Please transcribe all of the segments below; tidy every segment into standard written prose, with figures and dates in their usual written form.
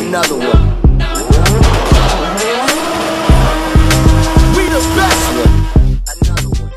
Another one. We the best one. Another one.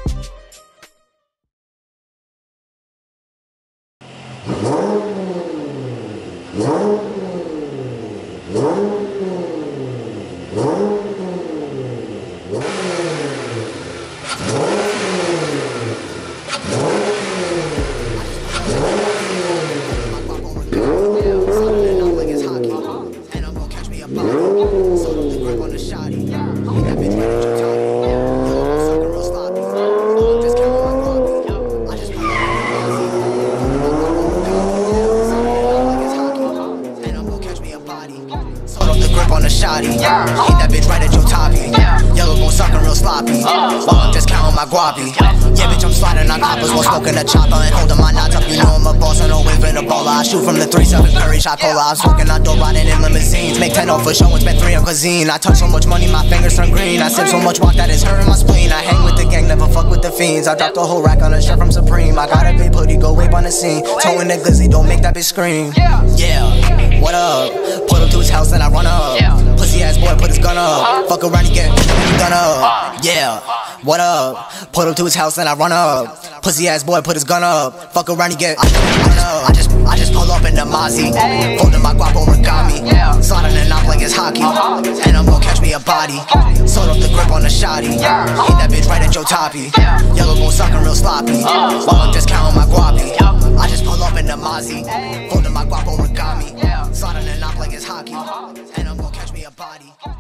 On the shotty, hit that bitch right at your toppy. Yellow bone sucking real sloppy. I'm just counting my guapi. Yeah, bitch, I'm sliding on coppers while smoking a chopper and holding my knots up. You know I'm a boss, I don't wait for the baller. I shoot from the 3-7 Curry shot cola. I'm smoking out dope, riding in limousines. Make 10 off for show and spend 3 on cuisine. I touch so much money, my fingers turn green. I sip so much walk that it's hurting my spleen. I hang with the gang, never fuck with the fiends. I dropped a whole rack on a shirt from Supreme. I got a big hoodie, go wape on the scene. Towing the glizzy, don't make that bitch scream. Yeah, what up? Put him to his house, then I run up. Pussy ass boy, put his gun up. Fuck around, he get done up. Yeah, what up? Put him to his house, then I run up. Pussy ass boy, put his gun up. Fuck around, he get done up. I just pull up in the Mozzie, folding my guap origami, sliding the knob like it's hockey, and I'm gonna catch me a body. Sold up the grip on the shotty, hit that bitch right at your toppy. Yellow bone sucking real sloppy, while I'm just counting my guapi. I just pull up in the Mozzie, folding my guap origami, sliding the knob like it's hockey, and I'm gonna catch me a body.